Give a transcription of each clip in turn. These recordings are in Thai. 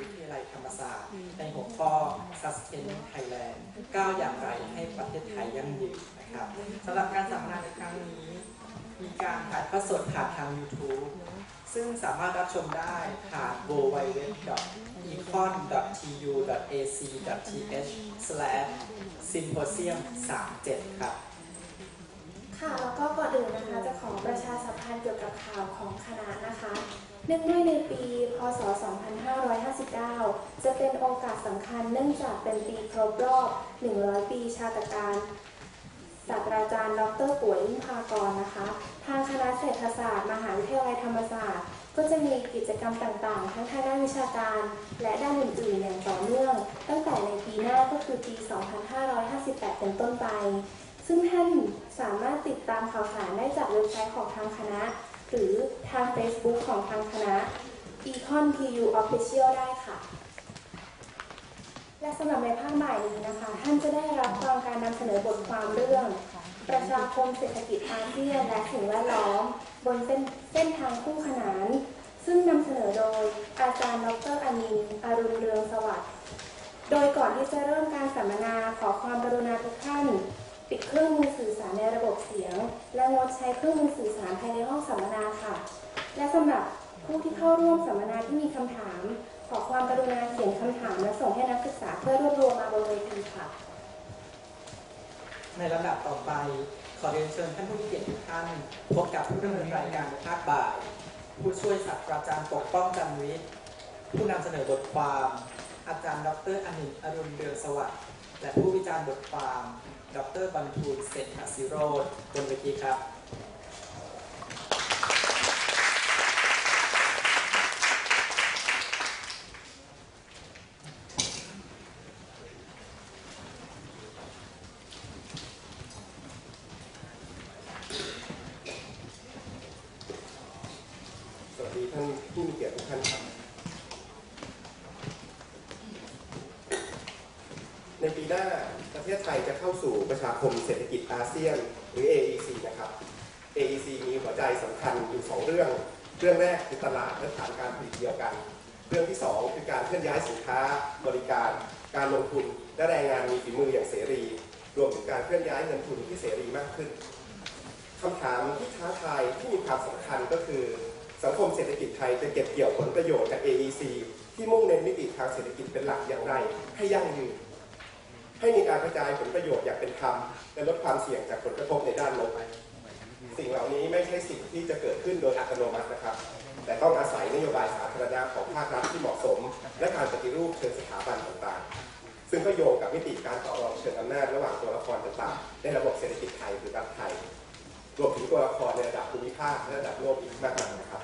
ทยาลัยธรรมศาสตร์ในหัวข้อ Sustaining Thailand ก้าวอย่างไรให้ประเทศไทยยั่งยืนนะครับสำหรับการสัมมนาในครั้งนี้มีการถ่ายทอดสดผ่านทาง YouTube ซึ่งสามารถรับชมได้ผ่าน www.econ.tu.ac.th/symposium37 ครับค่ะแล้วก็ก่อนอื่นนะคะจะขอประชาสัมพันธ์เกี่ยวกับข่าวของคณะนะคะเนื่องด้วยในปีพ.ศ. 2559 จะเป็นโอกาสสำคัญเนื่องจากเป็นปีครบรอบ 100 ปีชาตการศาสตราจารย์ ดร.ป่วยยิ่งภากรนะคะทางคณะเศรษฐศาสตร์มหาวิทยาลัยธรรมศาสตร์ก็จะมีกิจกรรมต่างๆทั้งทางด้านวิชาการและด้านอื่นๆอย่างต่อเนื่องตั้งแต่ในปีหน้าก็คือปี 2558 เป็นต้นไปซึ่งท่านสามารถติดตามข่าวสารได้จากเว็บไซต์ของทางคณะหรือทาง Facebook ของทางคณะ Econ TU Official ได้ค่ะและสำหรับในภาคบ่ายนี้นะคะท่านจะได้รับฟังการนำเสนอบทความเรื่องประชาคมเศรษฐกิจอาเซียนและสิ่งแวดล้อมบนเส้นทางคู่ขนานซึ่งนำเสนอโดยอาจารย์ดร.อนินท์ อรุณเรืองสวัสดิ์โดยก่อนที่จะเริ่มการสัมมนาขอความกรุณาทุกท่านปิดเครื่องมือสื่อสารในระบบเสียงและงดใช้เครื่องมือสื่อสารภายในห้องสัมมนาค่ะและสำหรับผู้ที่เข้าร่วมสัมมนาที่มีคำถามขอความกรุณาเขียนคำถามและส่งให้นักศึกษาเพื่อรวบรวมมาบนเวทีค่ะในลำดับต่อไปขอเรียนเชิญท่านผู้มีเกียรติทุกท่านพบกับผู้ดำเนินรายการในภาคบ่ายผู้ช่วยศาสตราจารย์ปกป้องจันทร์วิทย์ผู้นำเสนอบทความอาจารย์ดร.อนินท์ อรุณเรืองสวัสดิ์และผู้วิจารณ์บทความดร.บรรทูลเศรษฐศิโรจน์บนเวทีครับสวัสดีท่านผู้มีเกียรติทุกท่านครับในปีหน้าประเทศไทยจะเข้าสู่ประชาคมเศรษฐกิจอาเซียนหรือ AEC นะครับ AEC มีหัวใจสำคัญอยู่2เรื่องแรกคือตลาดและฐานการผลิตเดียวกันเรื่องที่2คือการเคลื่อนย้ายสินค้าบริการการลงทุนและแรงงานมีฝีมืออย่างเสรีรวมถึงการเคลื่อนย้ายเงินทุนที่เสรีมากขึ้นคำถามที่ท้าทายที่มีความสำคัญก็คือสังคมเศรษฐกิจไทยจะเก็บเกี่ยวผลประโยชน์จาก AEC ที่มุ่งเน้นมิติทางเศรษฐกิจเป็นหลักอย่างไรให้ยั่งยืนให้มีการกระจายผลประโยชน์อย่างเป็นธรรมและลดความเสี่ยงจากผลกระทบในด้านลบสิ่งเหล่านี้ไม่ใช่สิ่งที่จะเกิดขึ้นโดยอัตโนมัตินะครับแต่ต้องอาศัยนโยบายสาธารณะของภาครัฐที่เหมาะสมและการปฏิรูปเชิงสถาบันต่างๆซึ่งก็โยงกับมิติการต่อรองเชิงอำนาจระหว่างตัวละครต่างๆในระบบเศรษฐกิจไทยหรือรัฐไทยรวมถึงตัวละครในระดับภูมิภาคและระดับโลกอีกมากมายนะครับ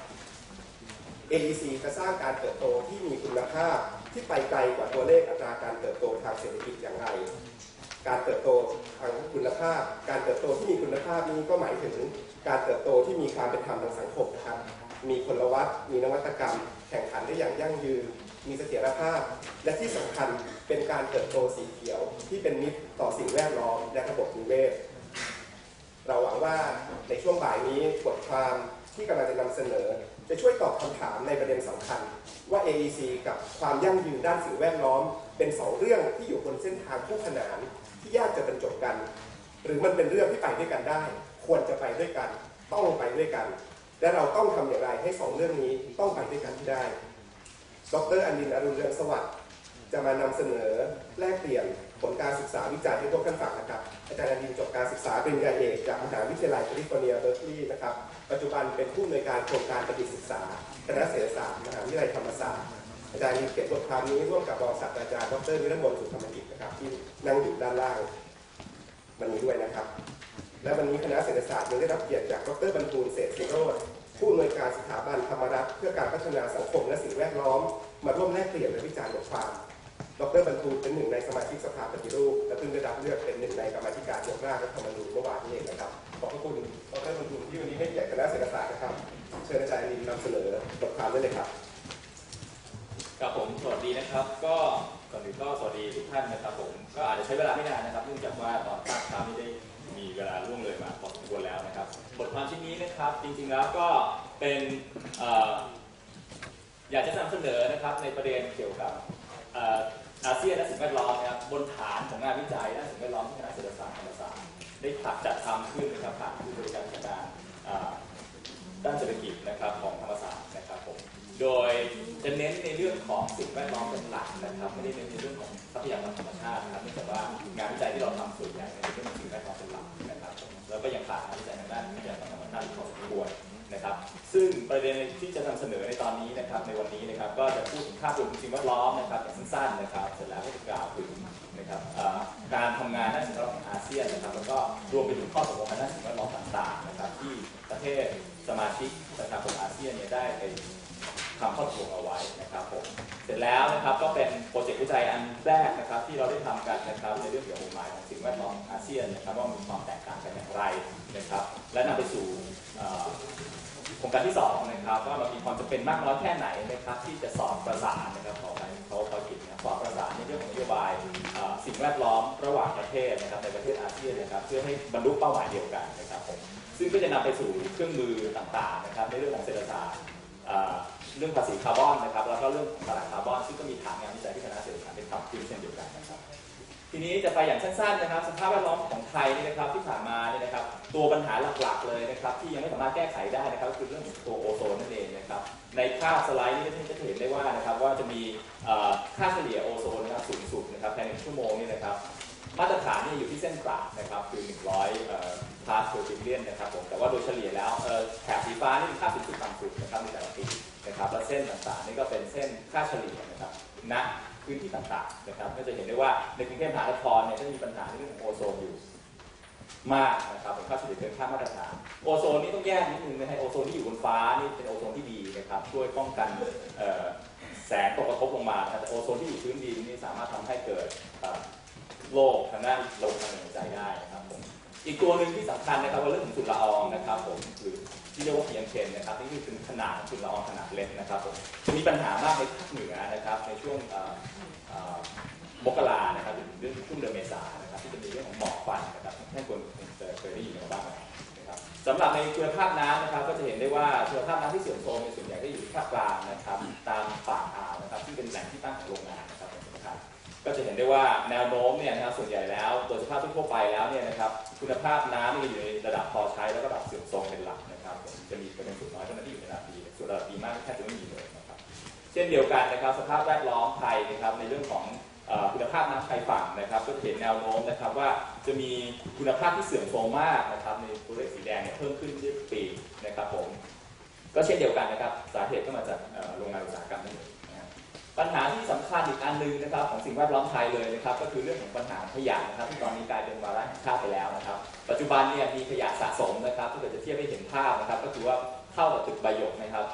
AEC จะสร้างการเติบโตที่มีคุณภาพที่ไปไกลกว่าตัวเลขอัตราการเติบโตทางเศรษฐกิจอย่างไรการเติบโตทางคุณภาพการเติบโตที่มีคุณภาพนี้ก็หมายถึงการเติบโตที่มีความเป็นธรรมทางสังคมนะครับมีพลวัตมีนวัตกรรมแข่งขันได้อย่างยั่งยืนมีเสถียรภาพและที่สำคัญเป็นการเติบโตสีเขียวที่เป็นมิตรต่อสิ่งแวดล้อมและระบบนิเวศเราหวังว่าในช่วงบ่ายนี้บทความที่กำลังจะนำเสนอจะช่วยตอบคำถามในประเด็นสำคัญว่า AEC กับความยั่งยืนด้านสิ่งแวดล้อมเป็น2เรื่องที่อยู่บนเส้นทางคู่ขนานที่ยากจะบรรจบกันหรือมันเป็นเรื่องที่ไปด้วยกันได้ควรจะไปด้วยกันต้องไปด้วยกันและเราต้องทำอย่างไรให้2เรื่องนี้ต้องไปด้วยกันที่ได้ดร.อนินท์ อรุณเรืองสวัสดิ์จะมานำเสนอแลกเปลี่ยนผลการศึกษาวิจัยให้พวกท่านฟังนะครับอาจารย์อนินท์จบการศึกษาปริญญาเอกจากมหาวิทยาลัยแคลิฟอร์เนียเบอร์คลีย์นะครับปัจจุบันเป็นผู้อำนวยการโครงการประดิษฐศึกษาคณะเศรษฐศาสตร์มหาวิทยาลัยธรรมศาสตร์อาจารย์อนินท์เขียนบทความนี้ร่วมกับรองศาสตราจารย์ดร.นิรมนต์ สุธรรมกิจนะครับที่นั่งอยู่ด้านล่างวันนี้ด้วยนะครับและวันนี้คณะเศรษฐศาสตร์ยังได้รับเกียรติจากดร.บรรทูลเศรษฐศิโรจน์ผู้อำนวยการสถาบันธรรมรัฐเพื่อการพัฒนาสังคมและสิ่งแวดล้อมมาร่วมแลกเปลี่ยนและวิจารณ์บทความดร.บรรทูลเป็นหนึ่งในสมาชิกสภาปฏิรูปและเพิ่งได้รับเลือกเป็นหนึ่งในกรรมาธิการยกร่างรัฐธรรมนูญเมื่อวานนี้เองนะครับขอบพระคุณดร.บรรทูลที่วันนี้ให้เกียรติคณะเศรษฐศาสตร์นะครับเชิญอาจารย์นินนำเสนอบทความได้เลยครับครับผมสวัสดีนะครับก็ก่อนอื่นก็สวัสดีทุกท่านนะครับผมก็อาจจะใช้เวลาไม่นานนะครับเนื่องจากว่าตอนภาคเช้าไม่ได้มีเวลาล่วงเลยมาพอสมควรแล้วนะครับบทความชิ้นนี้นะครับจริงๆแล้วก็เป็นอยากจะนำเสนอนะครับในประเด็นเกี่ยวกับอาเซียนและสิ่งแวดล้อมนะครับบนฐานของงานวิจัยด้านสิ่งแวดล้อมที่คณะเศรษฐศาสตร์ธรรมศาสตร์ได้จัดทำขึ้นนะครับผ่านผู้บริการการด้านเศรษฐกิจนะครับของธรรมศาสตร์นะครับผมโดยจะเน้นในเรื่องของสิ่งแวดล้อมเป็นหลักนะครับไม่ได้เน้นในเรื่องของทรัพยากรธรรมชาตินะครับเนื่องจากว่างานวิจัยที่เราทำส่วนใหญ่ในเรื่องของสิ่งแวดล้อมเป็นหลักนะครับแล้วก็ยังขาดงานวิจัยทางด้านทรัพยากรธรรมชาติพอสมควรนะครับซึ่งประเด็นที่จะนำเสนอในตอนนี้นะครับในวันนี้นะครับก็จะพูดถึงภาพรวมสิ่งแวดล้อมนะครับอย่างสั้นๆนะครับเสร็จแล้วก็จะกล่าวถึงนะครับการทำงานด้านสิ่งแวดล้อมของอาเซียนนะครับแล้วก็รวมไปถึงข้อตกลงทางด้านสิ่งแวดล้อมต่างๆนะครับที่ประเทศสมาชิกสหภาพอาเซียนเนี่ยได้ไปทำข้อตกลงเอาไว้นะครับผมเสร็จแล้วนะครับก็เป็นโปรเจกต์วิจัยอันแรกนะครับที่เราได้ทำกันนะครับในเรื่องเกี่ยวกับกฎหมายของสิ่งแวดล้อมอาเซียนนะครับว่ามีความแตกต่างกันอย่างไรนะครับและนำไปสู่โครงการที่2นะครับว่ามันมีความจำเป็นมากน้อยแค่ไหนนะครับที่จะสอดประสานนะครับขอกิจนะสอดประสานในเรื่องของนโยบายสิ่งแวดล้อมระหว่างประเทศนะครับในประเทศอาเซียนนะครับเพื่อให้บรรลุเป้าหมายเดียวกันนะครับผมซึ่งก็จะนำไปสู่เครื่องมือต่างๆนะครับในเรื่องของเศรษฐศาสตร์เรื่องภาษีคาร์บอนนะครับแล้วก็เรื่องของตลาดคาร์บอนซึ่งก็มีฐานงานวิจัยที่คณะเศรษฐศาสตร์ได้ทำขึ้นเช่นเดียวกันนะครับทีนี้จะไปอย่างสั้นๆนะครับสภาพแวดล้อมของไทยนี่นะครับที่ผ่านมาเนี่ยนะครับตัวปัญหาหลักๆเลยนะครับที่ยังไม่สามารถแก้ไขได้นะครับก็คือเรื่องของตัวโอโซนนั่นเองนะครับในภาพสไลด์นี้ท่านจะเห็นได้ว่านะครับว่าจะมีค่าเฉลี่ยโอโซนนะครับสูงสุดนะครับภายใน1 ชั่วโมงนี่นะครับมาตรฐานนี่อยู่ที่เส้นกราฟนะครับคือ100 พาร์ทเพอร์บิลเลียนนะครับผมแต่ว่าโดยเฉลี่ยแล้วแถบสีฟ้านี่เป็นค่าสูงสุดต่ำสุดนะครับในแต่ละปีนะครับและเส้นต่างๆนี่ก็เป็นเส้นค่าเฉลี่ยนะครับณพื้นที่ต่างๆนะครับก็จะเห็นได้ว่าในกรุงเทพมหานครเนี่ยจะมีปัญหาในเรื่องของโอโซนอยู่มากนะครับเป็นค่าเฉลี่ยเกินค่ามาตรฐานโอโซนนี่ต้องแยกนิดนึงนะฮะโอโซนที่อยู่บนฟ้านี่เป็นโอโซนที่ดีนะครับช่วยป้องกันแสงตกกระทบลงมาแต่โอโซนที่อยู่พื้นดินนี่สามารถทำให้เกิดโรคทางด้านลมทางเดินหายใจได้นะครับผมอีกตัวหนึ่งที่สำคัญนะครับว่าเรื่องของฝุ่นละอองนะครับผมหรือที่เรียกว่า PM10 นะครับนี่คือขนาดของฝุ่นละอองขนาดเล็กนะครับผมจะมีปัญหามากในภาคเหนือนะครับในช่วงมกรานะครับถึงเรื่องช่วงเดือนเมษายนนะครับที่จะมีเรื่องของหมอกควันนะครับท่านเคยได้ยินมาบ้างนะครับสำหรับในคุณภาพน้ำนะครับก็จะเห็นได้ว่าคุณภาพน้ำที่เสื่อมโทรมในส่วนใหญ่ก็อยู่ที่ภาคกลางนะครับตามปากอ่าวนะครับที่เป็นแหล่งที่ตั้งของโรงงานนะครับก็จะเห็นได้ว่าแนวโน้มเนี่ยนะครับส่วนใหญ่แล้วโดยสภาพทั่วไปแล้วเนี่ยนะครับคุณภาพน้ำอยู่ในระดับพอใช้แล้วก็ระดับเสื่อมโทรมเป็นหลักนะครับจะมีเป็นส่วนน้อยเท่านั้นที่อยู่ในระดับดีส่วนระดับดีมากแทบจะไม่มีเลยนะครับเช่นเดียวกันนะครับสภาพแวดล้อมไทยนะครับในเรื่องของคุณภาพน้ำชายฝั่งนะครับก็จะเห็นแนวโน้มนะครับว่าจะมีคุณภาพที่เสื่อมโทรมมากนะครับในตัวเลขสีแดงเนี่ยเพิ่มขึ้นทุกปีนะครับผมก็เช่นเดียวกันนะครับสาเหตุก็มาจากโรงงานอุตสาหกรรมนั่นเองปัญหาที่สำคัญอีกอันนึงนะครับของสิ่งแวดล้อมไทยเลยนะครับก็คือเรื่องของปัญหาขยะนะครับที่ตอนนี้กลายเป็นวาระแห่งชาติไปแล้วนะครับปัจจุบันเนี่ยมีขยะสะสมนะครับถ้าเกิดจะเทียบให้เห็นภาพนะครับก็คือว่าเท่ากับตึกใบหยกนะครับ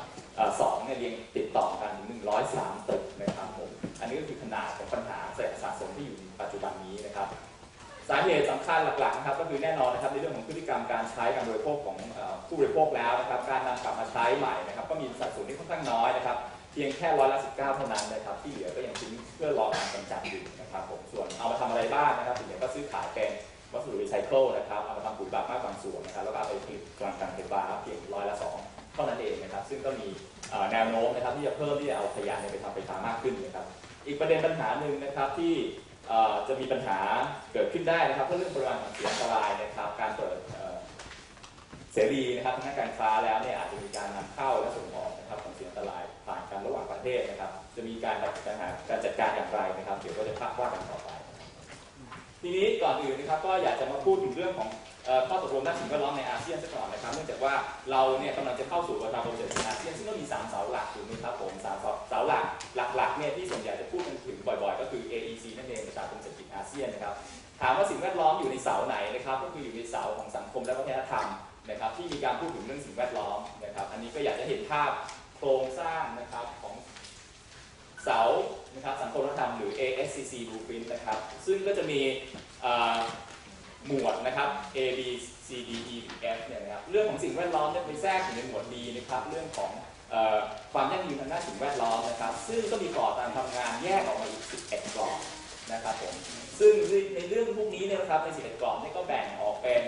2เนี่ยเรียงติดต่อกันถึง103 ตึกนะครับผมอันนี้ก็คือขนาดของปัญหาขยะสะสมที่อยู่ปัจจุบันนี้นะครับสาเหตุสำคัญหลักๆนะครับก็คือแน่นอนนะครับในเรื่องของพฤติกรรมการใช้การบริโภคของผู้บริโภคแล้วนะครับการนำกลับมาใช้ใหม่นะครับก็มีสัดส่วนที่ค่อนข้างน้อยนะครับเพียงแค่19%เท่านั้นนะครับที่เหลือก็ยังทิ้งเพื่อรอการกำจัดอยู่นะครับผมส่วนเอามาทำอะไรบ้างนะครับส่วนใหญ่ก็ซื้อขายเป็นวัสดุรีไซเคิลนะครับเอามาทำปุ๋ยหมักมากบางส่วนนะครับแล้วก็เอาไปผลิตพลังงานไฟฟ้าเพียง2%เท่านั้นเองนะครับซึ่งก็มีแนวโน้มนะครับที่จะเพิ่มที่จะเอาขยะไปทำไฟฟ้ามากขึ้นนะครับอีกประเด็นปัญหาหนึ่งนะครับที่จะมีปัญหาเกิดขึ้นได้นะครับก็เรื่องปริมาณของเสียอันตรายนะครับการเปิดเสรีนะครับทางการค้าแล้วเนี่ยอาจจะมีการนำเข้าและส่งออกนะครับของเสียอันตรายผ่านกันระหว่างประเทศนะครับจะมีการจัดการอย่างไรนะครับเดี๋ยวก็จะว่ากันต่อไปทีนี้ก่อนอื่นนะครับก็อยากจะมาพูดถึงเรื่องของข้อตกลงด้านสิ่งแวดล้อมในอาเซียนสักก่อนนะครับเนื่องจากว่าเราเนี่ยกำลังจะเข้าสู่ประชาคมเศรษฐกิจอาเซียนซึ่งก็มี3 เสาหลักถูกไหมครับผม3 เสาหลักเนี่ยที่ส่วนใหญ่จะพูดกันถึงบ่อยๆก็คือ AEC นั่นเองประชาคมเศรษฐกิจอาเซียนนะครับถามว่าสิ่งแวดล้อมอยู่ในเสาไหนนะครับก็คืออยู่ในเสาของสังคมและวัฒนธรรมนะครับที่มีการพูดถึงเรื่องสิ่งแวดล้อมนะครับอันนี้ก็อยากจะเห็นภาพโครงสร้างนะครับของเสานะครับสังคมวัฒนธรรมหรือ ASCC Blueprint นะครับซึ่งก็จะมีหมวดนะครับ A B C D E F เนี่ยนะครับเรื่องของสิ่งแวดล้อมเนี่ยไปแทรกอยู่ในหมวด D นะครับเรื่องของความยั่งยืนทางด้านสิ่งแวดล้อมนะครับซึ่งก็มีกรอบการทำงานแยกออกมาอีก11 กรอบนะครับผมซึ่งในเรื่องพวกนี้เนี่ยนะครับใน11 กรอบนี่ก็แบ่งออกเป็น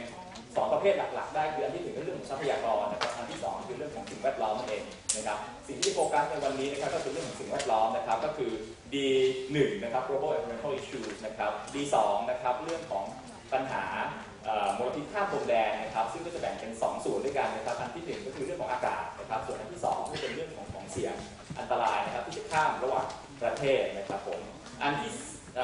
2ประเภทหลักๆได้คืออันที่1ก็เรื่องของทรัพยากรนะครับอันที่2คือเรื่องของสิ่งแวดล้อมนั่นเองนะครับสิ่งที่โฟกัสในวันนี้นะครับก็คือเรื่องของสิ่งแวดล้อมนะครับก็คือ D1 นะครับ global environmental issues นะครับ D2 นะครับเรื่องของปัญหามลพิษข้ามพรมแดนนะครับซึ่งก็จะแบ่งเป็น2ส่วนด้วยกันนะครับอันที่1ก็คือเรื่องของอากาศนะครับส่วนอันที่2ก็เป็นเรื่องของเสียงอันตรายนะครับที่จะข้ามระหว่างประเทศนะครับผมอันที่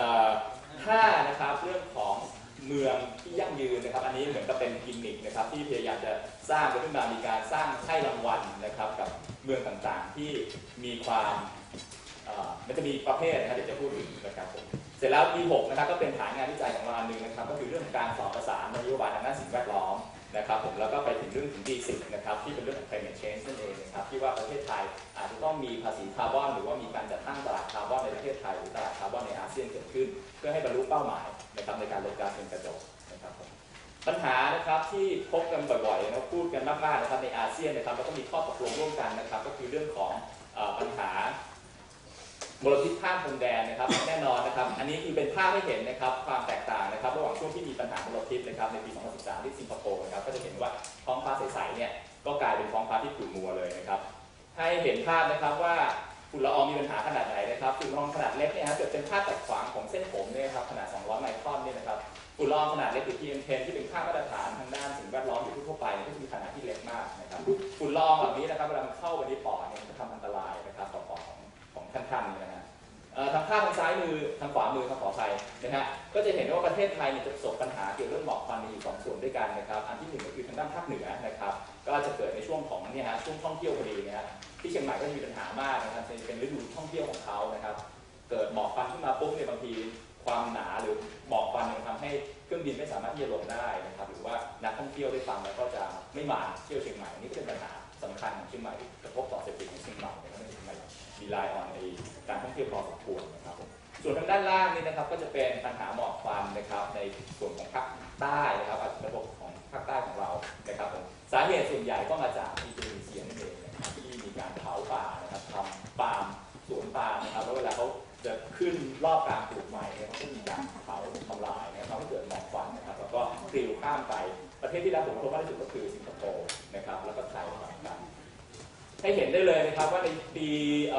5นะครับเรื่องของเมืองที่ยั่งยืนนะครับอันนี้เหมือนกับเป็นกิมมิคนะครับที่พยายามจะสร้างขึ้นมามีการสร้างให้รางวัลนะครับกับเมืองต่างๆที่มีความมันจะมีประเภทนะครับเดี๋ยวจะพูดถึงนะครับผมเสร็จแล้ว D6 นะครับก็เป็นฐานงานวิจัยของเราอันหนึ่งนะครับก็คือเรื่องของการสอบประสานนโยบายทางด้านสิ่งแวดล้อมนะครับผมแล้วก็ไปถึงเรื่องถึง D10 นะครับที่เป็นเรื่องของ climate change นั่นเองนะครับที่ว่าประเทศไทยอาจจะต้องมีภาษีคาร์บอนหรือว่ามีการจัดตั้งตลาดคาร์บอนในประเทศไทยหรือตลาดคาร์บอนในอาเซียนเกิดขึ้นเพื่อให้บรรลุเป้าหมายนะครับในการลดก๊าซเรือนกระจกนะครับปัญหานะครับที่พบกันบ่อยๆนะพูดกันมากๆนะครับในอาเซียนนะครับแล้วก็มีข้อตกลงร่วมกันนะครับก็คือเรื่องของปัญหามลพิษข้ามพรมแดนนะครับแน่นอนนะครับอันนี้คือเป็นภาพให้เห็นนะครับความแตกต่างนะครับระหว่างช่วงที่มีปัญหามลพิษนะครับในปี 2013 ที่สิงคโปร์นะครับก็จะเห็นว่าท้องฟ้าใสๆเนี่ยก็กลายเป็นท้องฟ้าที่ขุ่นมัวเลยนะครับให้เห็นภาพนะครับว่าฝุ่นละอองมีปัญหาขนาดไหนนะครับฝุ่นละอองขนาดเล็กเนี่ยครับเกิดเป็นภาพตัดขวางของเส้นผมเนี่ยครับขนาด200 ไมครอนเนี่ยนะครับฝุ่นละอองขนาดเล็กหรือ PM10 ที่เป็นค่ามาตรฐานทางด้านสิ่งแวดล้อมอยู่ทั่วไปก็จะมีขนาดที่เล็กมากนะครับฝุ่นละอองแบบนี้นะครับเวลามันเข้าไปในปอดเนี่ยมันจะทำอันตรายนะครับต่อปอดของท่านๆนะฮะทางภาพทางซ้ายมือทางขวามือทางขวาไทยนะฮะก็จะเห็นว่าประเทศไทยจะประสบปัญหาเกี่ยวกับเรื่องหมอกควันมีอยู่2ส่วนด้วยกันนะครับอันที่1ก็คือทางด้านภาคเหนือนะครับก็จะเกิดในช่วงของเนี่ยฮะช่วงท่องเที่ยวพอดีนะฮะที่เชียงใหม่ก็มีปัญหามากนะครับเป็นฤดูท่องเที่ยวของเขานะครับเกิดหมอกควันขึ้นมาปุ๊บเนี่ยบางทีความหนาหรือหมอกควันทำให้เครื่องบินไม่สามารถที่จะลงได้นะครับหรือว่านักท่องเที่ยวได้ฟังแล้วก็จะไม่มาเที่ยวเชียงใหม่นี่ก็เป็นปัญหาสำคัญของเชียงใหม่กระทบต่อเศรษฐกิจของเชียงใหม่นะครับเชียงใหม่มีรายออนในการท่องเที่ยวพอสมควรนะครับส่วนทางด้านล่างนี่นะครับก็จะเป็นปัญหาหมอกควันนะครับในส่วนของภาคใต้นะครับอาจจะระบบของภาคใต้ของเรานะครับสาเหตุส่วนใหญ่ก็มาจากอินโดนีเซียนั่นเองนะครับที่มีการเผาป่านะครับทำปาล์มสวนปาล์มนะครับแล้วเวลาเขาจะขึ้นรอบการปลูกใหม่เนี่ยเขาก็มีการเผาทำลายนะครับทำให้เกิดหมอกควันนะครับแล้วก็ปลิวข้ามไปประเทศที่รับผลกระทบมากที่สุดก็คือสิงคโปร์นะครับแล้วก็ไทยเหมือนกันให้เห็นได้เลยนะครับว่าในปี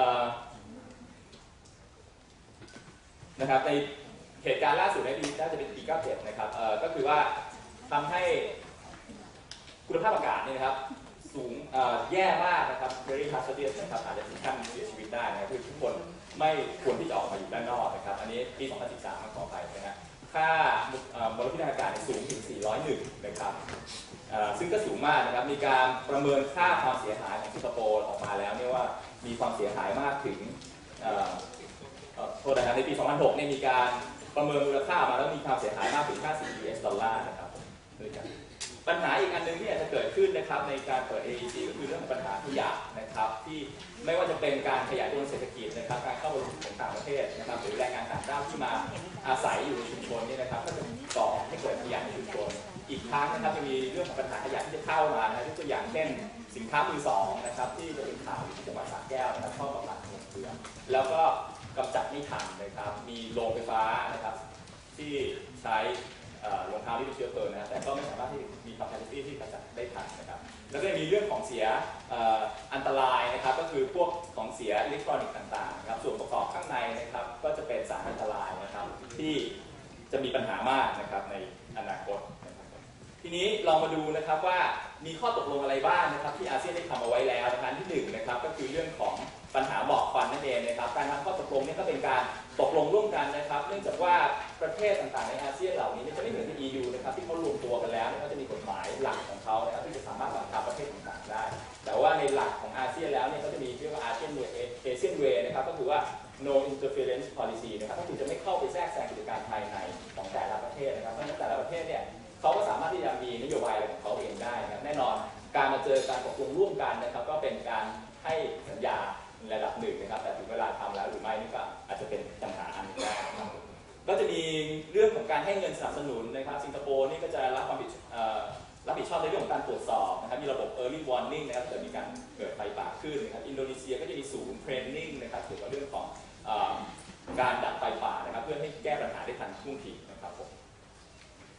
นะครับในเหตุการณ์ล่าสุดในปีน่าจะเป็นปี 97 นะครับก็คือว่าทำให้คุณภาพอากาศนี่นะครับสูงแย่มากนะครับ very hazardous นะครับอาจจะถึงขั้นเสียชีวิตได้นะครับคือทุกคนไม่ควรที่จะออกมาอยู่ด้านนอกนะครับอันนี้ปี 2013 มาขอไปนะฮะค่ามลพิษทางอากาศสูงถึง 401 นะครับซึ่งก็สูงมากนะครับมีการประเมินค่าความเสียหายของสิงคโปร์ออกมาแล้วเนี่ยว่ามีความเสียหายมากถึงโทษนะครับในปี 2006 เนี่ยมีการประเมินมูลค่ามาแล้วมีความเสียหายมากถึง$50 นะครับด้วยกันปัญหาอีกอันนึงที่อาจจะเกิดขึ้นนะครับในการเปิด AEC ก็คือเรื่องของปัญหาขยะนะครับที่ไม่ว่าจะเป็นการขยายตัวเศรษฐกิจนะครับการเข้ามาลงทุนของต่างประเทศนะครับหรือแรงงานต่างด้าวที่มาอาศัยอยู่ในชุมชนนี่นะครับก็จะก่อให้เกิดขยะในชุมชนอีกครั้งนะครับจะมีเรื่องของปัญหาขยะที่จะเข้ามานะครับยกตัวอย่างเช่นสินค้ามือสองนะครับที่จะเป็นข่าวที่จังหวัดสระแก้วนะครับเข้ามาผลักเกลือแล้วก็กำจัดไม่ทันนะครับมีโรงไฟฟ้านะครับที่ใช้รองเท้าที่เป็นเชื้อเพลิงนะแต่ก็ไม่สามารถที่มี capacity ที่กำจัดได้ทันนะครับแล้วก็มีเรื่องของเสียอันตรายนะครับก็คือพวกของเสียอิเล็กทรอนิกส์ต่างๆนะครับส่วนประกอบข้างในนะครับก็จะเป็นสารอันตรายนะครับที่จะมีปัญหามากนะครับในอนาคตทีนี้ลองมาดูนะครับว่ามีข้อตกลงอะไรบ้างนะครับที่อาเซียนได้ทำเอาไว้แล้วนะครับที่1นะครับก็คือเรื่องของปัญหาหมอกควันนั่นเองนะครับการทำข้อตกลงนี้ก็เป็นการตกลงร่วมกันนะครับเนื่องจากว่าประเทศต่างๆในอาเซียนเหล่านี้จะไม่เหมือนที่ EU นะครับที่เขารวมตัวกันแล้วเขาจะมีกฎหมายหลักของเขานะครับที่จะสามารถบังคับประเทศต่างๆได้แต่ว่าในหลักของอาเซียนแล้วเนี่ยเขาจะมีเรียกว่า ASEAN Way นะครับก็คือว่า no interference policy นะครับก็คือจะไม่เข้าไปแทรกแซงกิจการภายในของแต่ละประเทศนะครับเพราะฉะนั้นแต่ละประเทศเนี่ยเขาก็สามารถที่จะมีนโยบายอะไรของเขาเองได้นะครับแน่นอนการมาเจอการตกลงร่วมกันนะครับก็เป็นการให้สัญญาระดับหนึ่งนะครับแต่ถึงเวลาทำแล้วหรือไม่นี่ก็อาจจะเป็นปัญหาอันได้นะครับก็จะมีเรื่องของการให้เงินสนับสนุนนะครับสิงคโปร์นี่ก็จะรับผิดชอบในเรื่องของการตรวจสอบนะครับมีระบบ early warning นะครับเกิดมีการเกิดไฟป่าขึ้นนะครับอินโดนีเซียก็จะมีศูนย์ training นะครับเกี่ยวกับเรื่องของการดับไฟป่านะครับเพื่อให้แก้ปัญหาได้ทันท่วงทีนะครับผม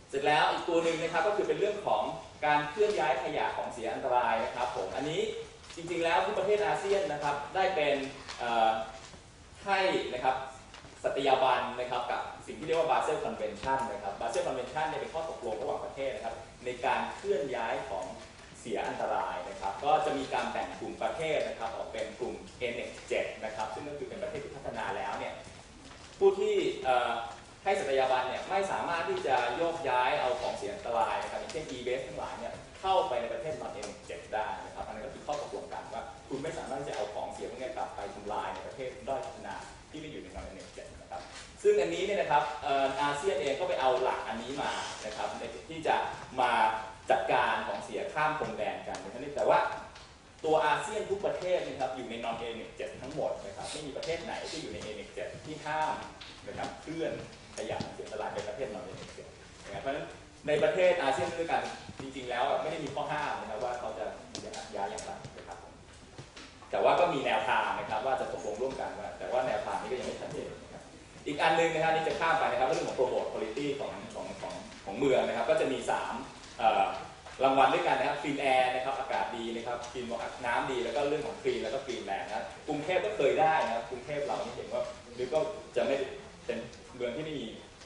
เสร็จแล้วอีกตัวหนึ่งนะครับก็คือเป็นเรื่องของการเคลื่อนย้ายขยะของเสียอันตรายนะครับผมอันนี้จริงๆแล้วทุกประเทศอาเซียนนะครับได้เป็นให้นะครับสัตยาบันนะครับกับสิ่งที่เรียกว่า Basel Convention นะครับ Basel Convention เนี่ยเป็นข้อตกลงระหว่างประเทศนะครับในการเคลื่อนย้ายของเสียอันตรายนะครับก็จะมีการแบ่งกลุ่มประเทศนะครับออกเป็นกลุ่ม Annex 7นะครับซึ่งก็คือเป็นประเทศที่พัฒนาแล้วเนี่ยผู้ที่ให้สัตยาบันเนี่ยไม่สามารถที่จะโยกย้ายเอาของเสียอันตรายนะครับอย่างเช่น e-waste ทั้งหลายเนี่ยเข้าไปในประเทศ non-Annex 7ได้นะครับอันนั้นก็คือข้อตกลงกันว่าคุณไม่สามารถที่จะเอาของเสียพวกนี้กลับไปทำลายในประเทศด้อยพัฒนาที่ไม่อยู่ใน non-Annex 7นะครับซึ่งอันนี้เนี่ยนะครับอาเซียนเองก็ไปเอาหลักอันนี้มานะครับในที่จะมาจัดการของเสียข้ามพรมแดนกันนะครับแต่ว่าตัวอาเซียนทุกประเทศนะครับอยู่ใน non-Annex 7ทั้งหมดนะครับไม่มีประเทศไหนที่อยู่ใน Annex 7ที่ห้ามนะครับเคลื่อนขยะเสียตลาดในประเทศ non-Annex 7นะครับเพราะฉะนั้นในประเทศอาเซียนด้วยกันจริงๆแล้วไม่ได้มีข้อห้ามนะครับว่าเขาจะย้ายอย่างไรนะครับแต่ว่าก็มีแนวทางนะครับว่าจะตกลงร่วมกันว่าแต่ว่าแนวทางนี้ก็ยังไม่ชัดเจนนะครับอีกอันนึงนะครับนี่จะข้ามไปนะครับเรื่องของ promote quality ของเมืองนะครับก็จะมี3รางวัลด้วยกันนะครับ Clean Air นะครับอากาศดีนะครับ Clean น้ำดีแล้วก็เรื่องของ Clean แล้วก็ Green Land นะกรุงเทพก็เคยได้นะครับกรุงเทพเรานี่เห็นว่าหรือก็จะไม่เป็นเมืองที่ไม่มี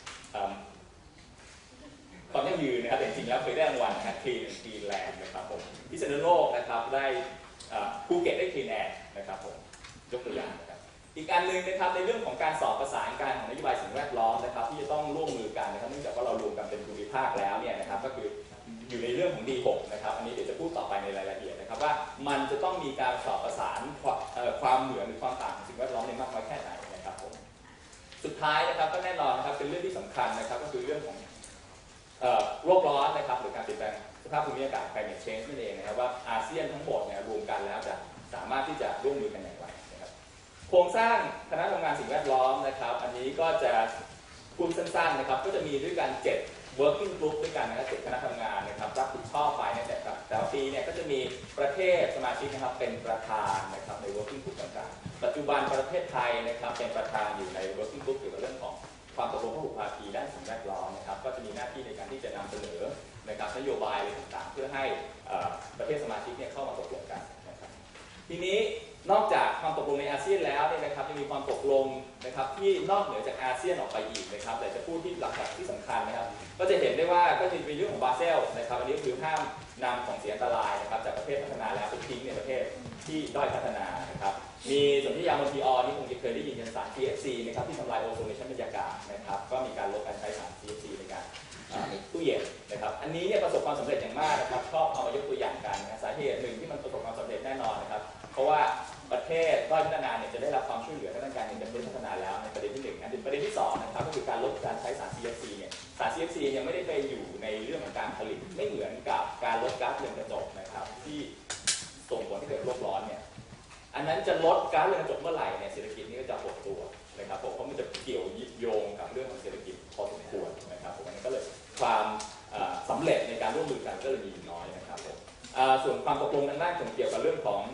ความยั่งยืนนะครับแต่จริงๆแล้วเคยได้รางวัลนะครับ Clean Land นะครับผมพิษณุโลกนะครับได้ภูเก็ตได้ Clean Air นะครับผมยกตัวอย่างนะครับอีกอันนึงนะครับในเรื่องของการสอบประสานการของนโยบายสิ่งแวดล้อมนะครับที่จะต้องร่วมมือกันนะครับเนื่องจากว่าเรารวมกันเป็นภูมิภาคแล้วเนี่ยนะครับก็คืออยู่ในเรื่องของ D6 นะครับอันนี้เดี๋ยวจะพูดต่อไปในรายละเอียดนะครับว่ามันจะต้องมีการสอบประสานความเหมือนหรือความต่างของสิ่งแวดล้อมในมากน้อยแค่ไหนนะครับผมสุดท้ายนะครับก็แน่นอนนะครับเป็นเรื่องที่สำคัญนะครับก็คือเรื่องของโลกร้อนนะครับหรือการเปลี่ยนแปลงสภาพภูมิอากาศ climate change นั่นเองนะครับว่าอาเซียนทั้งหมดเนี่ยรวมกันแล้วจะสามารถที่จะร่วมมือกันอย่างไรนะครับโครงสร้างคณะทำงานสิ่งแวดล้อมนะครับอันนี้ก็จะพูดสั้นๆนะครับก็จะมีด้วยกัน7 working group ด้วยกันนะครับ7คณะทำงานนะครับรับผิดชอบไปในแต่ละปีเนี่ยก็จะมีประเทศสมาชิกนะครับเป็นประธานนะครับใน working group ต่างๆปัจจุบันประเทศไทยนะครับเป็นประธานอยู่ใน working group เกี่ยวกับเรื่องของความตกลงพหุภาคีด้านสิ่งแวดล้อมนะครับก็จะมีหน้าที่ในการที่จะนำเสนอนะครับนโยบายอะไรต่างๆเพื่อให้ประเทศสมาชิกเนี่ยเข้ามาตกลงกันนะครับทีนี้นอกจากความตกลงในอาเซียนแล้วเนี่ยนะครับยังมีความตกลงนะครับที่นอกเหนือจากอาเซียนออกไปอีกนะครับแต่จะพูดที่หลักๆที่สำคัญนะครับก็จะเห็นได้ว่าก็จะมีเรื่องของบาเซลนะครับอันนี้คือห้ามนำของเสียอันตรายนะครับจากประเทศพัฒนาแล้วไปทิ้งในประเทศที่ด้อยพัฒนานะครับมีสนธิยามอนทรีออลนี่คงจะเคยได้ยินกันสาร TFC นะครับที่ทำลายโอโซนในชั้นบรรยากาศนะครับก็มีการลดการใช้สาร TFC ในการตู้เย็นนะครับอันนี้เนี่ยประสบความสำเร็จอย่างมากนะครับชอบเอามายกตัวอย่างกันนะสาเหตุหนึ่งที่มันประสบความสำเร็จแน่นอนนะครับเพราะว่าประเทศด้อยพัฒนาเนี่ยจะได้รับความช่วยเหลือด้านการเงินจากประเทศพัฒนาแล้วในประเด็นที่1นะประเด็นที่2นะครับก็คือการลดการใช้สาร CFC เนี่ยสาร CFC ยังไม่ได้ไปอยู่ในเรื่องของการผลิตไม่เหมือนกับการลดก๊าซเรือนกระจกนะครับที่ส่งผลให้เกิดโลกร้อนเนี่ยอันนั้นจะลดก๊าซเรือนกระจกเมื่อไหร่เนี่ยเศรษฐกิจนี้ก็จะหดตัวนะครับผมเพราะมันจะเกี่ยวโยงกับเรื่องของเศรษฐกิจพอสมควรนะครับผมอันนี้ก็เลยความสำเร็จในการร่วมมือกันก็เลยมีน้อยนะครับผมส่วนความตกลงทางด้านเกี่ยวกับเรื่องของ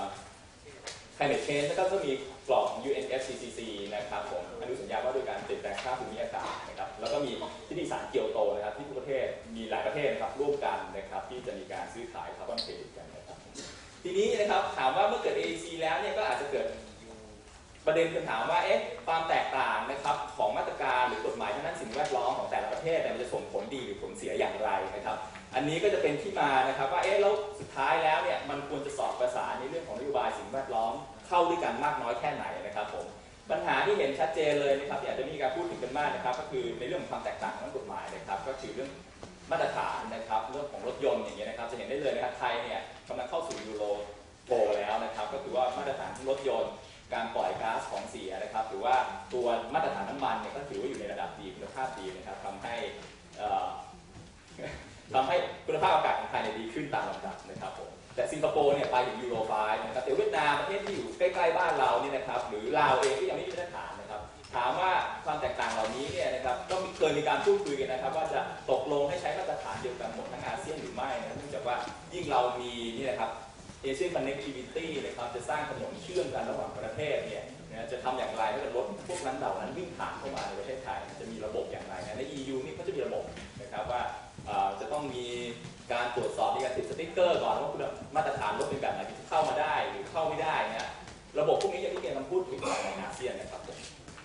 climate change แล้วก็มีกรอบ UNFCCC นะครับผมอนุสัญญาว่าด้วยการเปลี่ยนแปลงค่าภูมิอากาศนะครับแล้วก็มีที่ดิสารเกียวโตนะครับที่ทุกประเทศมีหลายประเทศนะครับร่วมกันนะครับที่จะมีการซื้อขายคาร์บอนเครดิตกันนะครับทีนี้นะครับถามว่าเมื่อเกิด AEC แล้วเนี่ยก็อาจจะเกิดประเด็นคำถามว่าความแตกต่างนะครับของมาตรการหรือกฎหมายทางด้านสิ่งแวดล้อมของแต่ละประเทศมันจะส่งผลดีหรือผลเสียอย่างไรนะครับอันนี้ก็จะเป็นที่มานะครับว่าแล้วสุดท้ายแล้วเนี่ยมันควรจะสอดประสานในเรื่องของนโยบายสิ่งแวดล้อมเข้าด้วยกันมากน้อยแค่ไหนนะครับผมปัญหาที่เห็นชัดเจนเลยนะครับที่อาจจะมีการพูดถึงกันมากนะครับก็คือในเรื่องของความแตกต่างของกฎหมายนะครับก็คือเรื่องมาตรฐานนะครับเรื่องของรถยนต์อย่างเงี้ยนะครับจะเห็นได้เลยนะครับไทยเนี่ยกำลังเข้าสู่ยูโร4แล้วนะครับก็คือว่ามาตรฐานรถยนต์การปล่อยก๊าซของเสียนะครับหรือว่าตัวมาตรฐานน้ำมันเนี่ยก็ถือว่าอยู่ในระดับดีคุณภาพดีนะครับทำให้คุณภาพอากาศของไทยเนี่ยดีขึ้นตามลำดับนะครับผมแต่สิงคโปร์เนี่ยไปถึงยูโร5นะครับแต่เวียดนามประเทศที่อยู่ใกล้ๆบ้านเราเนี่ยนะครับหรือลาวเองก็ยังไม่มีมาตรฐานนะครับถามว่าความแตกต่างเหล่านี้เนี่ยนะครับก็เคยมีการพูดคุยกันนะครับว่าจะตกลงให้ใช้มาตรฐานเดียวกันหมดทั้งอาเซียนหรือไม่นะเนื่องจากว่ายิ่งเรามีนี่นะครับAsian Connectivity นะครับจะสร้างถนนเชื่อมกันระหว่างประเทศเนี่ยจะทำอย่างไรให้รถพวกนั้นเหล่านั้นวิ่งผ่านเข้ามาในประเทศไทยจะมีระบบอย่างไรนะใน EU นี่เขาจะมีระบบนะครับว่าการตรวจสอบในการติดสติ๊กเกอร์ก่อนว่าคุณมาตรฐานรถเป็นแบบไหนที่เข้ามาได้หรือเข้าไม่ได้เนี่ยระบบพวกนี้อย่างที่เกณฑ์พูดถึงในอาเซียนนะครับผม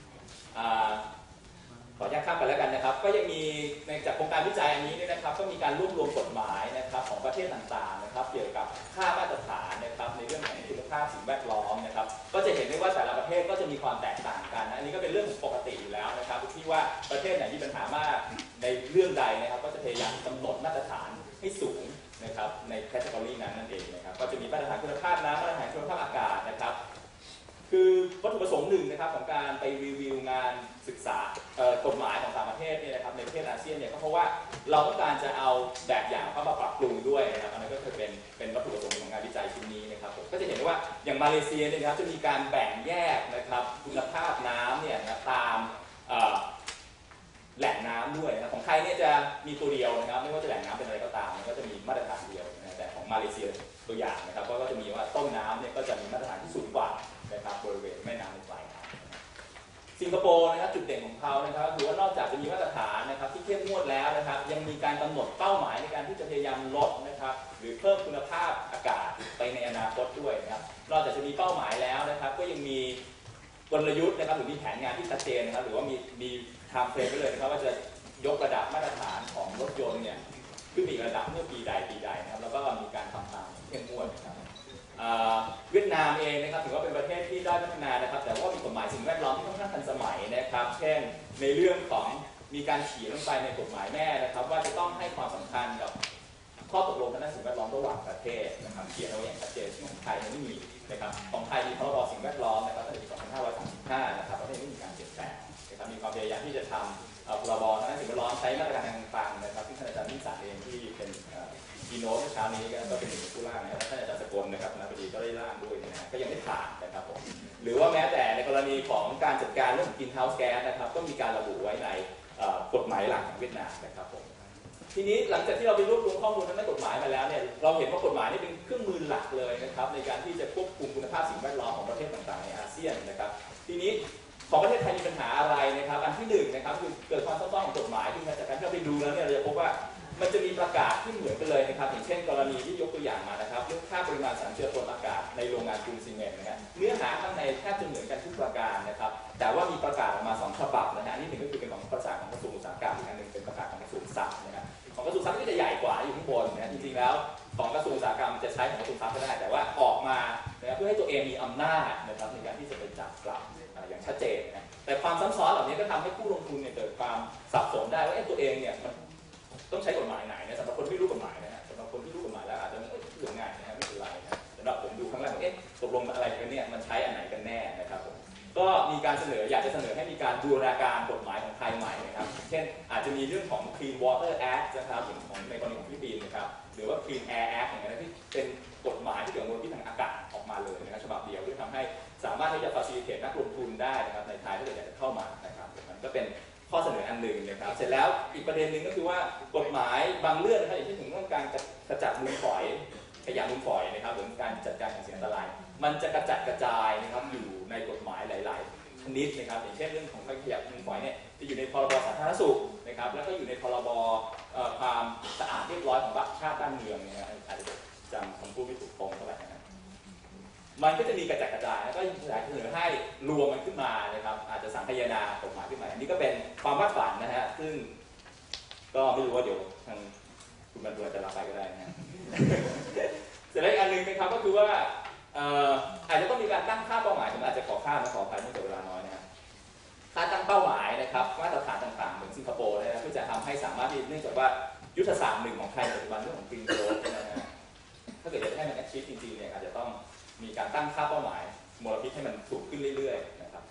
ขออนุญาตข้ามไปแล้วกันนะครับก็ยังมีในจากโครงการวิจัยอันนี้เนี่ยนะครับก็มีการรวบรวมกฎหมายนะครับของประเทศต่างๆนะครับเกี่ยวกับค่ามาตรฐานนะครับในเรื่องของคุณภาพสิ่งแวดล้อมนะครับก็จะเห็นได้ว่าแต่ละประเทศก็จะมีความแตกต่างกันนะอันนี้ก็เป็นเรื่องปกติอยู่แล้วนะครับที่ว่าประเทศไหนมีปัญหามากในเรื่องใดนะครับก็จะพยายามกำหนดมาตรฐานให้สูงนะครับในแคตตาล็อกนั้นนั่นเองนะครับก็จะมีมาตรฐานคุณภาพน้ำมาตรฐานคุณภาพอากาศนะครับคือวัตถุประสงค์หนึ่งนะครับของการไปรีวิวงานศึกษากฎหมายของต่างประเทศเนี่ยนะครับในประเทศอาเซียนเนี่ยก็เพราะว่าเราต้องการจะเอาแบบอย่างเข้ามาปรับปรุงด้วยนะครับอันนั้นก็คือเป็นวัตถุประสงค์ของงานวิจัยชิ้นนี้นะครับผมก็จะเห็นได้ว่าอย่างมาเลเซียเนี่ยนะครับจะมีการแบ่งแยกนะครับคุณภาพน้ำเนี่ยนะตามแหล่งน้ำด้วยนะของไทยเนี่ยจะมีตัวเดียวนะครับไม่ว่าจะแหล่งน้ำเป็นอะไรก็ตามก็จะมีมาตรฐานเดียวนะแต่ของมาเลเซียตัวอย่างนะครับก็จะมีว่าต้นน้ำเนี่ยก็จะมีมาตรฐานที่สูงกว่านะครับบริเวณแม่น้ำในปลายน้ำสิงคโปร์นะครับจุดเด่นของเขานะครับคือว่านอกจากจะมีมาตรฐานนะครับที่เข้มงวดแล้วนะครับยังมีการกำหนดเป้าหมายในการที่จะพยายามลดนะครับหรือเพิ่มคุณภาพอากาศไปในอนาคตด้วยนะครับนอกจากจะมีเป้าหมายแล้วนะครับก็ยังมีกลยุทธ์นะครับหรือมีแผนงานที่ชัดเจนนะครับหรือว่ามีไทม์เฟรมไปเลยนะครับว่าจะยกระดับมาตรฐานของรถยนต์เนี่ยขึ้นอีกระดับเมื่อปีใดนะครับแล้วก็มีการทำตามเข้มงวดนะครับเวียดนามเองนะครับถือว่าเป็นประเทศที่ได้พัฒนานะครับแต่ว่ามีกฎหมายสิ่งแวดล้อมที่ค่อนข้างทันสมัยนะครับเช่นในเรื่องของมีการเขียนลงไปในกฎหมายแม่นะครับว่าจะต้องให้ความสำคัญกับข้อตกลงทางด้านสิ่งแวดล้อมระหว่างประเทศนะครับเขียนเอาไว้อย่างชัดเจนซึ่งของไทยไม่มีนะครับของไทยมีพรบสิ่งแวดล้อมนะครับตั้งแต่ปี 2535 นะครับก็ไม่มีการเปลี่ยนแปลงนะครับมีความพยายามที่จะทำพรบทางด้านสิ่งแวดล้อมใช้มาตรการต่างๆนะครับที่ท่านอาจารย์มิ่งศักดิ์เองที่เป็นคีโน้ตเมื่อเช้านี้ก็เป็นหนึ่งในผู้ร่างนะครับท่านอาจารย์สกลนะครับคณะบดีก็ได้ร่างด้วยนะก็ยังไม่ผ่านนะครับผมหรือว่าแม้แต่ในกรณีของการจัดการเรื่องของ greenhouse gas นะครับก็มีการระบุไว้ในกฎหมายหลักของเวียดนามนะครับผมทีนี้หลังจากที่เราไปรวบรวมข้อมูลทางด้านกฎหมายมาแล้วเนี่ยเราเห็นว่ากฎหมายนี่เป็นเครื่องมือหลักเลยนะครับในการที่จะควบคุมคุณภาพสิ่งแวดล้อมของประเทศต่างๆในอาเซียนนะครับทีนี้ของประเทศไทยมีปัญหาอะไรนะครับอันที่หนึ่งนะครับคือเกิดความซับซ้อนของกฎหมายที่มาจากการที่เราไปดูแล้วเนี่ยเราจะพบว่ามันจะมีประกาศที่เหมือนกันเลยนะครับอย่างเช่นกรณีที่ยกตัวอย่างมานะครับเรื่องค่าปริมาณสารเจือปนอากาศในโรงงานปูนซีเมนต์นะครับเนื้อหาข้างในแทบจะเหมือนกันทุกประการนะครับแต่ว่ามีประกาศออกมา2ฉบับนะฮะนี่หนึ่งก็คือเป็นของภาษาของกระทรวงอุตสาหกรรมอีกอันหนึ่งเป็นประกาศของกระทรวงทรัพย์นะครับของกระทรวงทรัพย์ก็จะใหญ่กว่าอยู่ข้างบนนะจริงๆแล้วของกระทรวงอุตสาหกรรมจะใช้ของกระทรวงทรัพย์ก็ได้แต่ว่าออกมาเพื่อให้ตัวเองมีอำนาจนะครับในการที่จะไปจับปรับอย่างชัดเจนนะแต่ความซับซ้อนเหล่านี้ก็ทำให้ผู้ลงทุนเนี่ยเกิดความสับสนได้ว่าตัวเองเนี่ยมันต้องใช้กฎหมายไหนนะสำหรับคนที่รู้กฎหมายนะฮะสำหรับคนที่รู้กฎหมายแล้วอาจจะเรื่องง่ายนะไม่เป็นไรนะสำหรับผมดูครั้งแรกว่าตกลงอะไรกันเนี่ยมันใช้อันไหนกันแน่นะครับผมก็มีการเสนออยากจะเสนอให้มีการบูรณาการกฎหมายของไทยใหม่นะครับเช่นอาจจะมีเรื่องของ Clean Water Act นะครับอย่างของในกรณีของฟิลิปปินส์นะครับหรือว่า Clean Air Act อย่างเงี้ยที่เป็นกฎหมายที่เกี่ยวกับมลพิษทางอากาศออกมาเลยนะครับฉบับเดียวที่ทำให้สามารถที่จะ facilitate นักลงทุนได้นะครับในไทยถ้าเกิดอยากจะเข้ามานะครับมันก็เป็นข้อเสนออันหนึ่งนะครับเสร็จแล้วอีกประเด็นหนึ่งก็คือว่ากฎหมายบางเรื่องนะครับอย่างเช่นถึงเรื่องการกระจัดมูลฝอยขยะมูลฝอยนะครับหรือการจัดการของสิ่งอันตรายมันจะกระจัดกระจายนะครับอยู่ในกฎหมายหลายๆชนิดนะครับอย่างเช่นเรื่องของขยะมูลฝอยเนี่ยจะอยู่ในพรบสาธารณสุขนะครับแล้วก็อยู่ในพรบความสะอาดเรียบร้อยของชาติบ้านเมืองเนี่ยอาจจะจำคำพูดไม่ถูกตรงเท่าไหร่นะมันก็จะมีกระจัดกระจายแล้วก็อยากเสนอให้รวมมันขึ้นมานะครับอาจจะสังคายนากฎหมายขึ้นมาอันนี้ก็เป็นความวาดฝันนะฮะซึ่งก็ไม่รู้ว่าเดี๋ยวทางคุณบรรดาจะรับไปก็ได้นะฮะ เสร็จแล้วอีกอันหนึ่งนะครับก็คือว่าอาจจะต้องมีการตั้งค่าเป้าหมายผมอาจจะขออภัยเนื่องจากเวลาน้อยนะครับค่าตั้งเป้าหมายนะครับมาตรฐานต่างๆเหมือนสิงคโปร์นะเพื่อจะทำให้สามารถที่เนื่องจากว่ายุทธศาสตร์หนึ่งของไทยในปัจจุบันเรื่องของ Green Growth นะฮะถ้าเกิดจะให้มัน achieve จริงๆเนี่ยอาจจะต้องมีการตั้งค่าเป้าหมายมลพิษให้มันสูงขึ้นเรื่อยๆนะครับ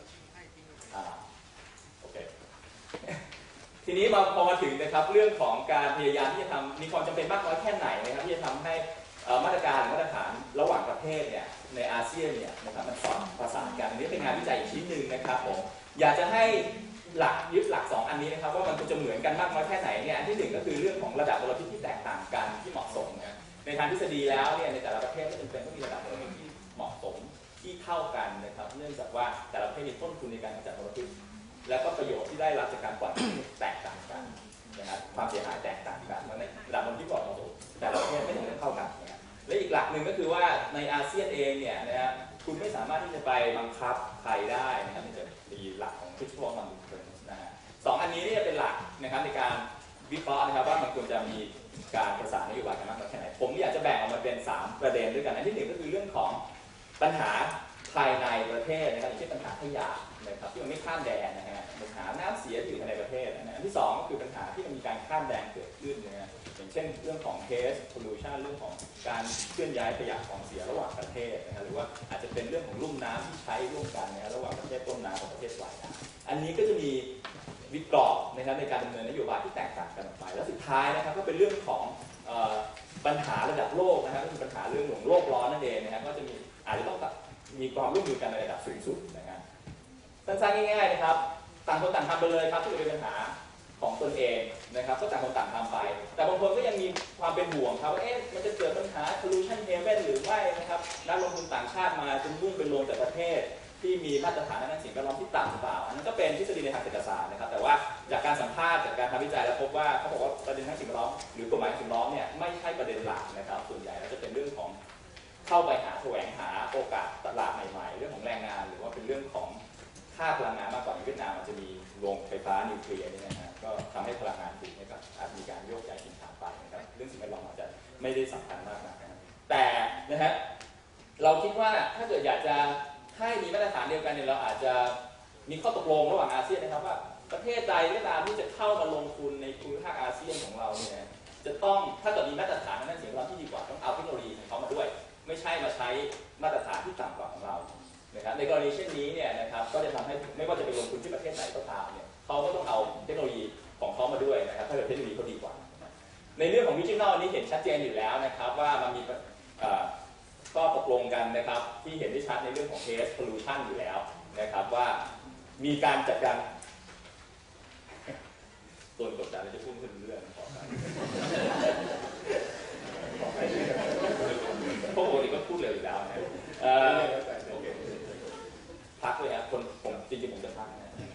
โอเคทีนี้พอมาถึงนะครับเรื่องของการพยายามที่จะทำมีความจำเป็นมากน้อยแค่ไหนนะครับที่จะทำให้มาตรการมาตรฐานระหว่างประเทศเนี่ยในอาเซียนเนี่ยนะครับมันสอดประสานกันอันนี้เป็นงานวิจัยอีกชิ้นหนึ่งนะครับผมอยากจะให้ยึดหลัก2อันนี้นะครับว่ามันจะเหมือนกันมากน้อยแค่ไหนเนี่ยอันที่1ก็คือเรื่องของระดับมลพิษที่แตกต่างกันที่เหมาะสมนะในทางทฤษฎีแล้วเนี่ยในแต่ละประเทศก็จำเป็นต้องมีระดับมลพิษที่เหมาะสมที่เท่ากันนะครับเนื่องจากว่าแต่ละประเทศมีต้นทุนในการกำจัดมลพิษและก็ประโยชน์ที่ได้รับจากการปล่อยแตกต่างกันนะนะครับความเสียหายแตกต่างกันในระดับมลพิษปอดของแต่ละประเทศไม่เหมือนเท่ากันนะครับและอีกหลักหนึ่งก็คือว่าในอาเซียนเองเนี่ยนะครับคุณไม่สามารถที่จะไปบังคับใครได้นะครับมันจะมีหลักของ principle of non-interference นะฮะสองอันนี้เนี่ยเป็นหลักนะครับในการวิเคราะห์นะครับว่ามันควรจะมีการประสานนโยบายกันมากน้อยแค่ไหนผมอยากจะแบ่งออกมาเป็น3ประเด็นด้วยกันอันที่1ก็คือเรื่องของปัญหาภายในประเทศนะครับอย่างเช่นปัญหาขยะนะครับที่มันไม่ข้ามแดนนะฮะปัญหาน้ำเสียที่อยู่ภายในประเทศนะฮะอันที่2ก็คือปัญหาที่มันมีการข้ามแดนเกิดขึ้นนะฮะอย่างเช่นเรื่องของ waste pollution เรื่องของการเคลื่อนย้ายขยะของเสียระหว่างประเทศนะครับหรือว่าอาจจะเป็นเรื่องของลุ่มน้ำที่ใช้ร่วมกันนะระหว่างประเทศต้นน้ำกับประเทศปลายน้ำอันนี้ก็จะมีวิกรอบนะครับในการดำเนินนโยบายที่แตกต่างกันออกไปและสุดท้ายนะครับก็เป็นเรื่องของปัญหาระดับโลกนะครับก็คือปัญหาเรื่องของโลกร้อนนั่นเองนะครับก็จะมีอาจจะต้องมีความร่วมมือกันในระดับสูงสุดนะครับสั้นๆง่ายๆนะครับต่างคนต่างทำไปเลยครับที่เป็นปัญหาของตนเองนะครับก็ต่างคนต่างทำไปแต่บางคนก็ยังมีความเป็นห่วงครับว่ามันจะเกิดปัญหา pollution haven หรือไม่นะครับนักลงทุนต่างชาติมาจนมุ่งไปลงแต่ประเทศที่มีมาตรฐานด้านสิ่งแวดล้อมที่ต่ำหรือเปล่าอันนั้นก็เป็นทฤษฎีในทางเศรษฐศาสตร์นะครับแต่ว่าจากการสัมภาษณ์จากการทำวิจัยแล้วพบว่าเขาบอกว่าประเด็นทางสิ่งแวดล้อมหรือกฎหมายสิ่งแวดล้อมเนี่ยไม่ใช่ประเด็นหลักนะครับส่วนใหญ่แล้วจะเป็นเรื่องของเข้าไปแสวงหาโอกาสตลาดใหม่ๆเรื่องของแรงงานหรือว่าเป็นเรื่องของค่าพลังงานมากกว่าในเวียดนามมันจะมีโรงไฟฟ้านิวเคลียร์นี่นะฮะก็ทำให้พลังงานถูกนะครับอาจมีการโยกย้ายถิ่นฐานไปนะครับเรื่องสิ่งแวดล้อมอาจจะไม่ได้สำคัญมากนักนะครับแต่นะฮะเราคิดว่าถ้าเกิดอยากจะให้มีมาตรฐานเดียวกันเนี่ยเราอาจจะมีข้อตกลงระหว่างอาเซียนนะครับว่าประเทศใดก็ตามที่จะเข้ามาลงทุนในภูมิภาคอาเซียนของเราเนี่ยจะต้องถ้าเกิดมีมาตรฐานด้านสิ่งแวดล้อมที่ดีกว่าต้องเอาเทคโนโลยีของเขามาด้วยไม่ใช่มาใช้มาตรฐานที่ต่ำกว่าของเรานะครับในกรณีเช่นนี้เนี่ยนะครับก็จะทำให้ไม่ว่าจะไปลงทุนที่ประเทศไหนก็ตามเนี่ยเขาก็ต้องเอาเทคโนโลยีของเขามาด้วยนะครับถ้าเกิดเทคโนโลยีเขาดีกว่าในเรื่องของดิจิทัลนี้เห็นชัดเจนอยู่แล้วนะครับว่ามันมีก็ตกลงกันนะครับที่เห็นได้ชัดในเรื่องของ waste pollution อยู่แล้วนะครับว่ามีการจัดการตัวกดดันจะพูดขึ้นเรื่องขอไปเพราะปกติก็พูดเร็วอยู่แล้วนะโอเคพักเลยครับผมจริงๆผมจะพัก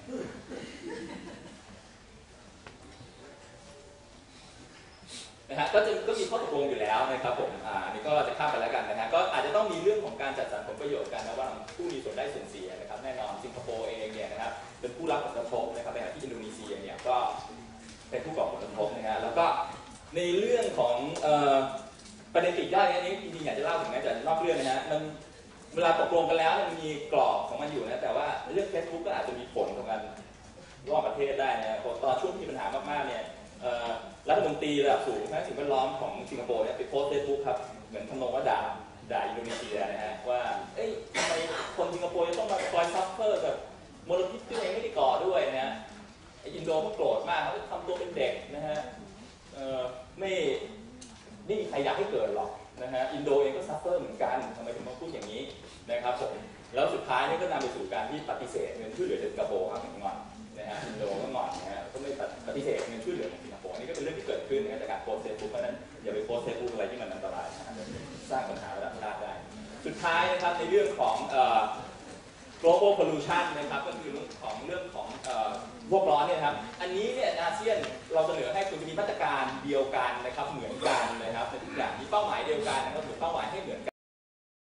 นะฮะก็มีข้อตกลงอยู่แล้วนะครับผมอันนี้ก็จะข้ามไปแล้วกันนะฮะก็อาจจะต้องมีเรื่องของการจัดสรรผลประโยชน์กันนะว่าผู้มีส่วนได้ส่วนเสียนะครับแน่นอนสิงคโปร์เองเนี่ยนะครับเป็นผู้รับผลกระทบนะครับในขณะที่อินโดนีเซียเนี่ยก็เป็นผู้ก่อผลกระทบนะฮะแล้วก็ในเรื่องของประเด็นติดได้นี้จริงๆอยากจะเล่าถึงแม้จะนอกเรื่องนะฮะมันเวลาตกลงกันแล้วมันมีกรอบของมันอยู่นะแต่ว่าเรื่อง Facebook ก็อาจจะมีผลของการร่วมประเทศได้นะตอนช่วงที่มีปัญหามากๆเนี่ยรัฐมนตรีระดับสูงทางสิ่งแวดล้อมของสิงคโปร์เนี่ยไปโพสต์เฟซบุ๊กครับเหมือนทำนองว่าด่าอินโดนีเซียนะฮะว่าทำไมคนสิงคโปร์จะต้องมาคอยซัฟเฟอร์กับมลพิษที่ตัวเองไม่ได้ก่อด้วยนะฮะอินโดก็โกรธมากเขาทำตัวเป็นเด็กนะฮะไม่มีใครอยากให้เกิดหรอกนะฮะอินโดเองก็ซัฟเฟอร์เหมือนกันทำไมถึงมาพูดอย่างนี้นะครับผมแล้วสุดท้ายนี่ก็นำไปสู่การที่ปฏิเสธเงินช่วยเหลือจากสิงคโปร์ครับงอนนะฮะอินโดก็งอนนะฮะก็ไม่ปฏิเสธเงินช่วยเหลือของสิงคโปร์นี่ก็เป็นเรื่องที่เกิดขึ้นจากการโพสต์เฟซบุ๊กเพราะนั้นอย่าไปโพสต์เฟซบุ๊กอะไรที่มันอันตรายนะสร้างปัญหาระดับชาติได้สุดท้ายนะครับในเรื่องของglobal pollution นะครับก็คือเรื่องของโลกร้อนเนี่ยครับอันนี้เนี่ยอาเซียนเราเสนอให้คุณจะมีมาตรการเดียวกันนะครับเหมือนกันนะครับในทุกอย่างมีเป้าหมายเดียวกันนะครับถือเป้าหมายให้เหมือนกัน